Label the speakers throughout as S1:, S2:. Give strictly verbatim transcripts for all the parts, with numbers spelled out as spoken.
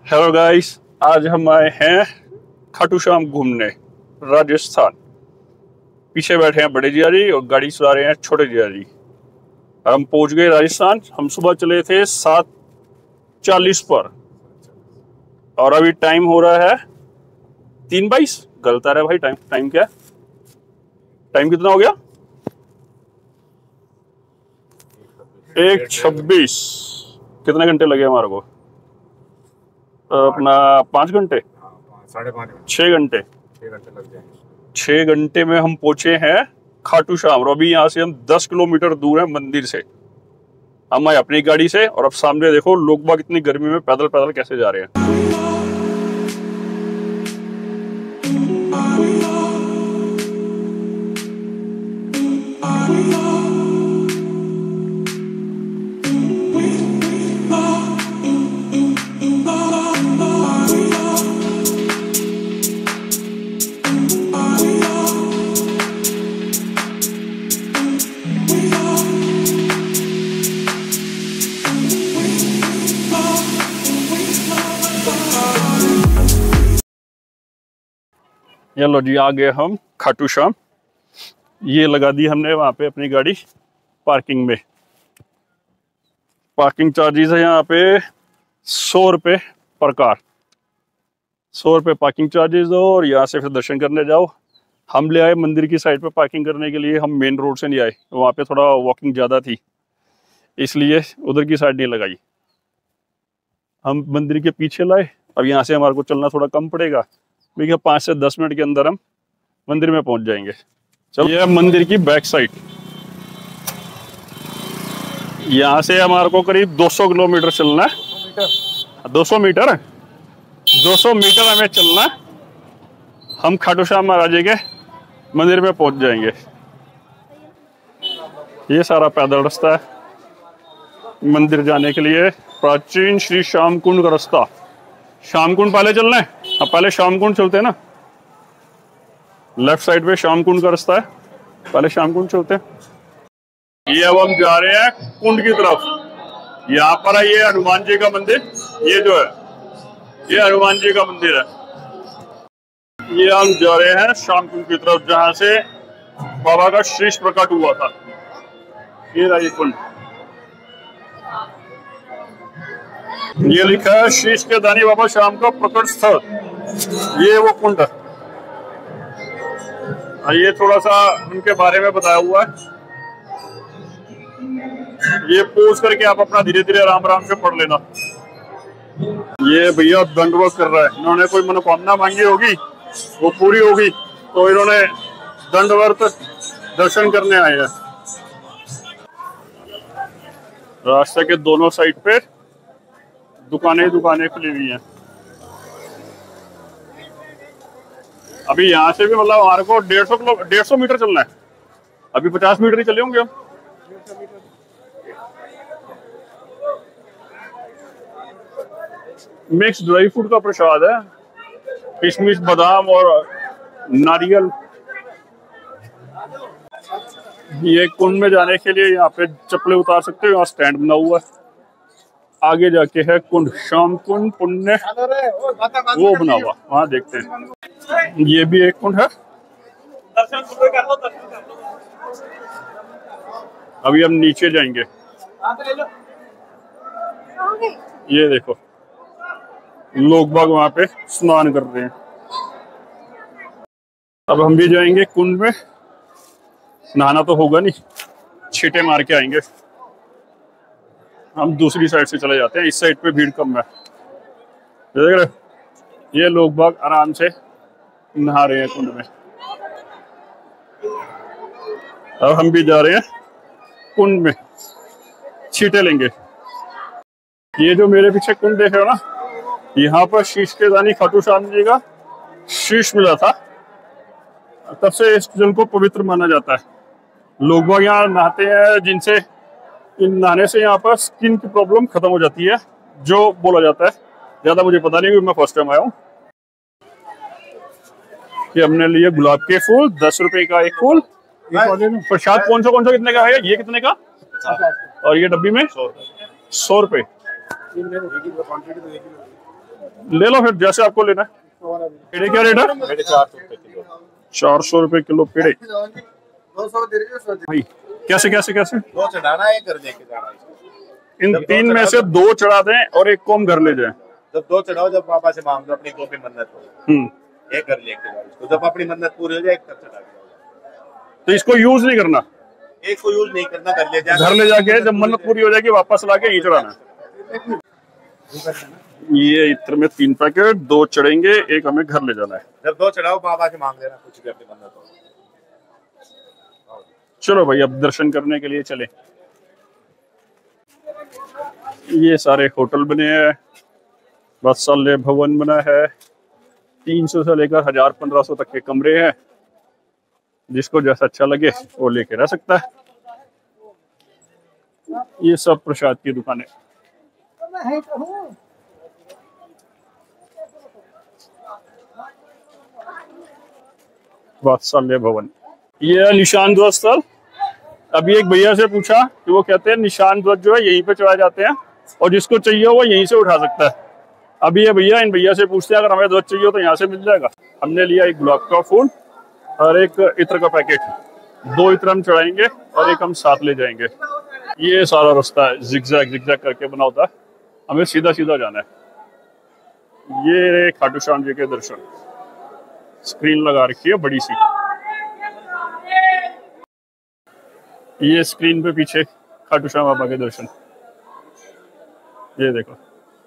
S1: Hello guys, आज हम आए हैं खाटू श्याम घूमने राजस्थान। पीछे बैठे हैं बड़े जिया जी और गाड़ी चला रहे हैं छोटे जिया जी। हम पहुंच गए राजस्थान। हम सुबह चले थे सात चालीस पर और अभी टाइम हो रहा है तीन बाईस। गलत आ रहा है भाई। टाइम टाइम क्या टाइम कितना हो गया? एक छब्बीस। कितने घंटे लगे हमारे को? अपना पांच घंटे
S2: साढ़े पाँच
S1: छह घंटे
S2: छह घंटे लग जाएंगे।
S1: छह घंटे में हम पहुंचे हैं खाटू श्याम। और अभी यहाँ से हम दस किलोमीटर दूर है मंदिर से। हम आए अपनी गाड़ी से और अब सामने देखो लोग बाग इतनी गर्मी में पैदल पैदल कैसे जा रहे हैं। चलो जी, आ गए हम खाटू श्याम। ये लगा दी हमने वहां पे अपनी गाड़ी पार्किंग में। पार्किंग चार्जेस है यहाँ पे सौ रुपये पर कार। सौ रुपये पार्किंग चार्जेस दो और यहाँ से फिर दर्शन करने जाओ। हम ले आए मंदिर की साइड पे पार्किंग करने के लिए। हम मेन रोड से नहीं आए, वहाँ पे थोड़ा वॉकिंग ज़्यादा थी इसलिए उधर की साइड नहीं लगाई। हम मंदिर के पीछे लाए। अब यहाँ से हमारे को चलना थोड़ा कम पड़ेगा। देखिए पाँच से दस मिनट के अंदर हम मंदिर में पहुंच जाएंगे। चलो, ये मंदिर की बैक साइड। यहाँ से हमारे को करीब दो सौ किलोमीटर चलना है। दो सौ मीटर दो सौ मीटर हमें चलना है। हम खाटू श्याम महाराज के मंदिर में पहुंच जाएंगे। ये सारा पैदल रास्ता है मंदिर जाने के लिए। प्राचीन श्री श्याम कुंड का रास्ता। श्याम कुंड पहले चलना है। अब पहले श्याम कुंड चलते हैं ना। लेफ्ट साइड पे श्याम कुंड का रास्ता है, पहले श्याम कुंड चलते हैं। ये अब हम जा रहे हैं कुंड की तरफ। यहाँ पर है ये हनुमान जी का मंदिर। ये जो है ये हनुमान जी का मंदिर है। ये हम जा रहे हैं श्याम कुंड की तरफ, जहां से बाबा का शीश प्रकट हुआ था। ये रहा ये कुंड। ये लिखा है शीश के दानी बाबा श्याम का प्रकट स्थल। ये वो कुंड है। ये थोड़ा सा उनके बारे में बताया हुआ है। ये पोज करके आप अपना धीरे धीरे आराम आराम से पढ़ लेना। ये भैया दंडवत कर रहा है। इन्होंने कोई मनोकामना मांगी होगी, वो पूरी होगी तो इन्होंने दंडवत दर्शन करने आए हैं। रास्ते के दोनों साइड पे दुकानें दुकानें खुली हुई हैं। अभी यहाँ से भी मतलब हमारे को डेढ़ सौ किलो डेढ़ सौ मीटर चलना है। अभी पचास मीटर ही चले होंगे हम। मिक्स ड्राई फ्रूट का प्रसाद है, किशमिश बादाम और नारियल। ये कुंड में जाने के लिए यहाँ पे चप्पलें उतार सकते हो। यहाँ स्टैंड बना हुआ है। आगे जाके है कुंड, श्याम कुंड पुण्य वो बना हुआ, वहां देखते हैं। ये भी एक कुंड है। अभी हम नीचे जाएंगे। ये देखो लोग बाग वहां पे स्नान कर रहे हैं। अब हम भी जाएंगे कुंड में। नहाना तो होगा नहीं, छींटे मार के आएंगे। हम दूसरी साइड से चले जाते हैं। इस साइड पे भीड़ कम है। देख रहे, ये लोग बाग आराम से नहा रहे हैं कुंड में। अब हम भी जा रहे हैं कुंड में, छींटे लेंगे। ये जो मेरे पीछे कुंड देख रहे हो ना, यहाँ पर शीश के दानी खाटू श्याम जी का शीश मिला था। तब से इस जल को पवित्र माना जाता है। लोग बाग यहाँ नहाते हैं, जिनसे इन नहाने से यहाँ पर स्किन की प्रॉब्लम खत्म हो जाती है, जो बोला जाता है। ज्यादा मुझे पता नहीं क्योंकि मैं फर्स्ट टाइम आया हूँ। कि हमने लिए गुलाब के फूल, दस रुपए का एक फूल। प्रसाद कौन सा कौन सा कितने का है? ये कितने का? और ये डब्बी में सौ रुपए। ले लो फिर जैसे आपको लेना है। पेड़े क्या रेट है?
S2: मेरे चार सौ रुपए किलो।
S1: चार सौ रुपए किलो पेड़े।
S2: दो सौ
S1: भाई कैसे कैसे कैसे?
S2: दो चढ़ाना है, घर लेके जाना है।
S1: इन तीन में से दो चढ़ा दें और एक को हम घर ले जाएं।
S2: जब दो चढ़ाओ, जब पापा से मांग लो अपनी दो की मन्नत हो,
S1: हम्म
S2: एक घर लेके जाओ इसको। जब अपनी मन्नत पूरी हो जाए, एक घर चढ़ा के जाओ।
S1: तो इसको यूज नहीं करना,
S2: एक को यूज नहीं करना, घर ले जाके
S1: घर ले जाके जब मन्नत पूरी हो जाएगी वापस लाके यहीं चढ़ाना। ये इत्र में तीन पैकेट, दो चढ़ेंगे, एक हमें घर ले जाना है।
S2: जब दो चढ़ाओ पापा से मांग लेना कुछ भी अपनी मन्नत हो।
S1: चलो भाई अब दर्शन करने के लिए चले। ये सारे होटल बने हैं, वात्सल्य भवन बना है, तीन सौ से लेकर हजार पंद्रह सौ तक के कमरे हैं। जिसको जैसा अच्छा लगे वो लेके रह सकता है। ये सब प्रसाद की दुकानें। वात्सल्य भवन, ये निशान ध्वज स्थल। अभी एक भैया से पूछा कि वो कहते हैं निशान ध्वज जो है यहीं पे चढ़ाए जाते हैं और जिसको चाहिए वो यहीं से उठा सकता है। अभी ये भैया इन भैया से पूछते हैं अगर हमें ध्वज चाहिए तो यहाँ से मिल जाएगा। हमने लिया एक गुलाब का फूल और एक इत्र का पैकेट। दो इत्र हम चढ़ाएंगे और एक हम साथ ले जाएंगे। ये सारा रास्ता है जिगजैग जिगजैग करके बना होता है, हमें सीधा सीधा जाना है। ये खाटू श्याम जी के दर्शन, स्क्रीन लगा रखी है बड़ी सी। ये स्क्रीन पे पीछे खाटू श्याम बाबा के दर्शन, ये देखो।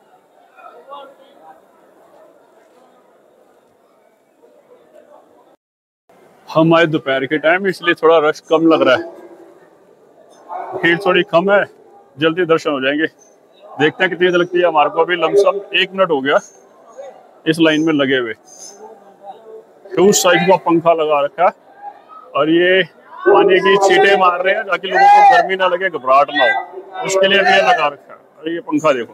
S1: हम आए दोपहर के टाइम, इसलिए थोड़ा रश कम लग रहा है, भीड़ थोड़ी कम है, जल्दी दर्शन हो जाएंगे। देखते हैं कितनी देर लगती है। हमारे को अभी लमसम एक मिनट हो गया इस लाइन में लगे हुए। तो उस साइड का पंखा लगा रखा और ये पानी की छींटे मार रहे हैं ताकि लोगों को गर्मी ना लगे, घबराहट ना हो, उसके लिए भी ये लगा रखा है। और ये पंखा देखो,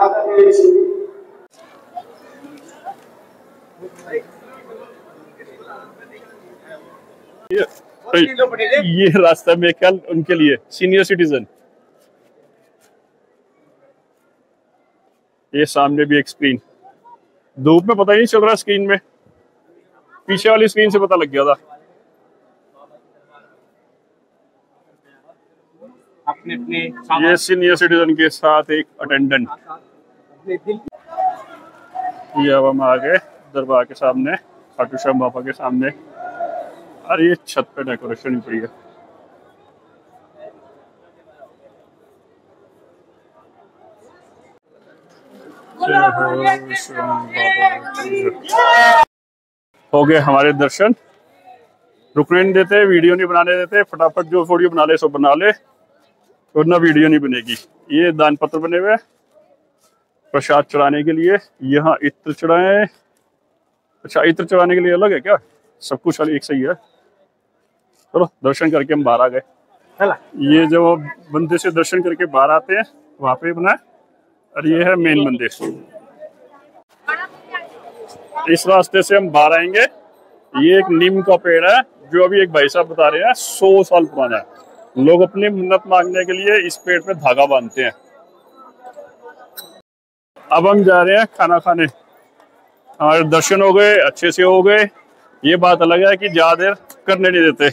S1: ये, ये रास्ता में ख्याल उनके लिए सीनियर सिटीजन। ये सामने भी एक स्क्रीन, धूप में पता ही नहीं चल रहा स्क्रीन में, पीछे वाली स्क्रीन से पता लग गया था।
S2: अपने अपने
S1: ये सीनियर सिटीजन के साथ एक अटेंडेंट। ये अब हम आ गए दरबार के सामने, खाटू श्याम बाबा के सामने। और ये छत पे डेकोरेशन ही पड़ी है। हो गए हमारे दर्शन। रुकने नहीं देते, वीडियो नहीं बनाने देते, फटाफट जो वीडियो बना ले सो बना ले, वरना वीडियो नहीं बनेगी। ये दान पत्र बने हुए प्रसाद चढ़ाने के लिए। यहाँ इत्र चढ़ाए। अच्छा, इत्र चढ़ाने के लिए अलग है क्या? सब कुछ एक सही है। चलो दर्शन करके हम बाहर आ गए। ये जो मंदिर से दर्शन करके बाहर आते हैं वहां पे बना है, और ये है मेन मंदिर। इस रास्ते से हम बाहर आएंगे। ये एक नीम का पेड़ है जो अभी एक भाई साहब बता रहे हैं सौ साल पुराना है। लोग अपनी मन्नत मांगने के लिए इस पेड़ पे धागा बांधते हैं। अब हम जा रहे हैं खाना खाने। हमारे दर्शन हो गए, अच्छे से हो गए। ये बात अलग है कि ज्यादा देर करने नहीं देते,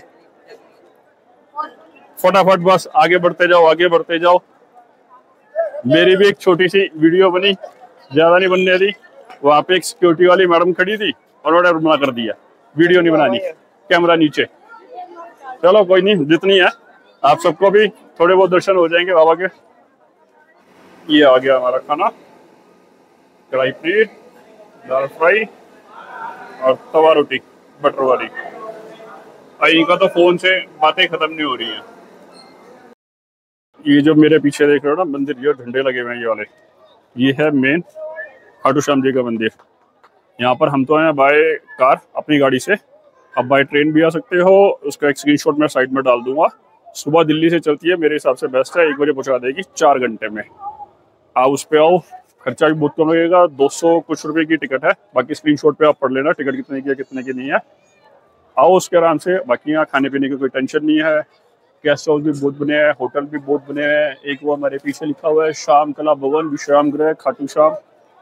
S1: फटाफट बस आगे बढ़ते जाओ, आगे बढ़ते जाओ। मेरी भी एक छोटी सी वीडियो बनी, ज्यादा नहीं बनने दी। वहां पे एक सिक्योरिटी वाली मैडम खड़ी थी और उन्होंने मना कर दिया, वीडियो नहीं बनानी, कैमरा नीचे। चलो कोई नहीं, जितनी है आप सबको भी थोड़े बहुत दर्शन हो जाएंगे बाबा के। ये आ गया हमारा खाना, कढ़ाई पनीर, दाल फ्राई और तवा रोटी बटर वाली। इनका तो फोन से बातें खत्म नहीं हो रही हैं। ये जो मेरे पीछे देख रहे हो ना मंदिर, जो झंडे लगे हुए हैं ये वाले, ये है मेन खाटू श्याम जी का मंदिर। यहाँ पर हम तो आए बाय कार अपनी गाड़ी से, अब बाय ट्रेन भी आ सकते हो। उसका एक स्क्रीनशॉट मैं साइड में डाल दूंगा। सुबह दिल्ली से चलती है, मेरे हिसाब से बेस्ट है, एक बजे पहुँचा देगी चार घंटे में। आप उस पर आओ, खर्चा भी बहुत कम लगेगा, दो सौ कुछ रुपए की टिकट है। बाकी स्क्रीनशॉट पे आप पढ़ लेना टिकट कितने की है कितने की नहीं है। आओ उसके आराम से। बाकी यहाँ खाने पीने की कोई टेंशन नहीं है। गेस्ट हाउस भी बहुत बने हैं, होटल भी बहुत बने हैं। एक वो हमारे पीछे लिखा हुआ है श्याम कला भवन विश्राम गृह खाटू श्याम।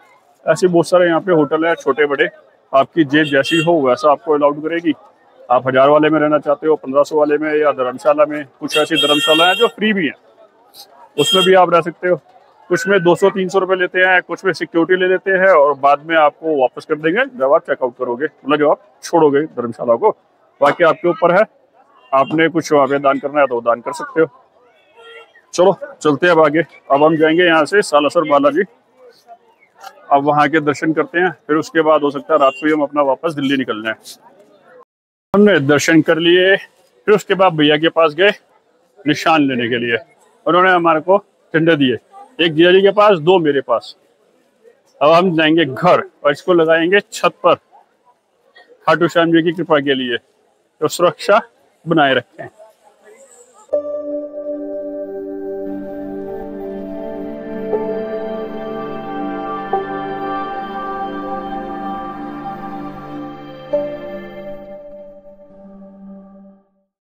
S1: ऐसे बहुत सारे यहाँ पे होटल है छोटे बड़े, आपकी जेब जैसी हो वैसा आपको अलाउड करेगी। आप हजार वाले में रहना चाहते हो, पंद्रह सौ वाले में, या धर्मशाला में, कुछ ऐसी धर्मशाला है जो फ्री भी है, उसमें भी आप रह सकते हो। कुछ में दो सौ तीन सौ रुपए लेते हैं, कुछ में सिक्योरिटी ले लेते हैं और बाद में आपको वापस कर देंगे जब आप चेकआउट करोगे, मतलब जब आप छोड़ोगे धर्मशाला को। बाकी आपके ऊपर है, आपने कुछ वहाँ पे दान करना है तो दान कर सकते हो। चलो चलते हैं अब आगे। अब हम जाएंगे यहाँ से सालासर बालाजी, अब वहाँ के दर्शन करते हैं, फिर उसके बाद हो सकता है रात को ही हम अपना वापस दिल्ली निकल जाए। हमने दर्शन कर लिए, फिर उसके बाद भैया के पास गए निशान लेने के लिए। उन्होंने हमारे को झंडे दिए, एक जिया जी के पास, दो मेरे पास। अब हम जाएंगे घर और इसको लगाएंगे छत पर, खाटू श्याम जी की कृपा के लिए, तो सुरक्षा बनाए रखें।